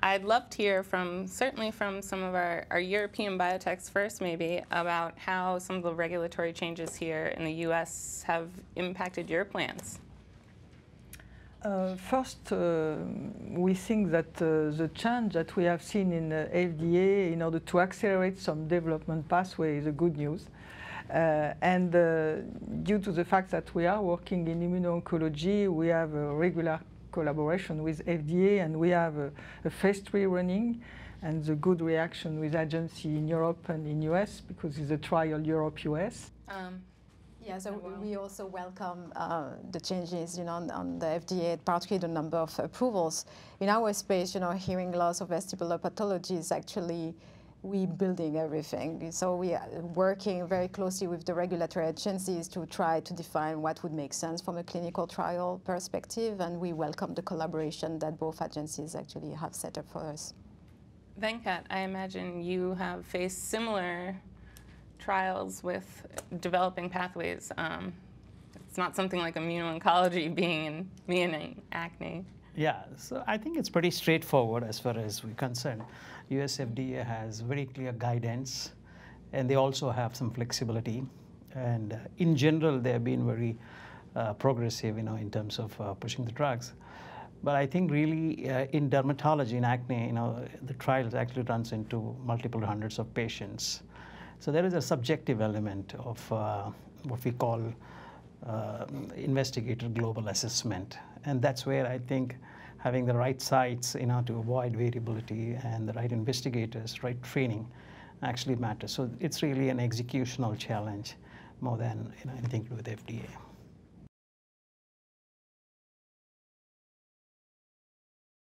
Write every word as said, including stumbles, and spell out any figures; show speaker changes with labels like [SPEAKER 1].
[SPEAKER 1] I'd love to hear from, certainly from some of our, our European biotechs first maybe, about how some of the regulatory changes here in the U S have impacted your plans.
[SPEAKER 2] Uh, first, uh, we think that uh, the change that we have seen in the F D A in order to accelerate some development pathway is a good news. Uh, and uh, due to the fact that we are working in immuno-oncology, we have a regular collaboration with F D A, and we have a, a phase three running, and the good reaction with agency in Europe and in U S, because it's a trial Europe-U S.
[SPEAKER 1] Um,
[SPEAKER 3] Yeah, so we also welcome uh, the changes, you know, on, on the F D A, particularly the number of approvals. In our space, you know, hearing loss of vestibular pathology is actually we building everything. So we are working very closely with the regulatory agencies to try to define what would make sense from a clinical trial perspective, and we welcome the collaboration that both agencies actually have set up for us.
[SPEAKER 1] Venkat, I imagine you have faced similar trials with developing pathways. Um, it's not something like immuno-oncology being in me and acne.
[SPEAKER 4] Yeah, so I think it's pretty straightforward as far as we're concerned. U S F D A has very clear guidance, and they also have some flexibility. And uh, in general, they have been very uh, progressive, you know, in terms of uh, pushing the drugs. But I think really uh, in dermatology, in acne, you know, the trials actually runs into multiple hundreds of patients. So there is a subjective element of uh, what we call uh, investigator global assessment. And that's where I think having the right sites, you know, to avoid variability, and the right investigators, right training actually matters. So it's really an executional challenge more than, you know, anything to do with F D A.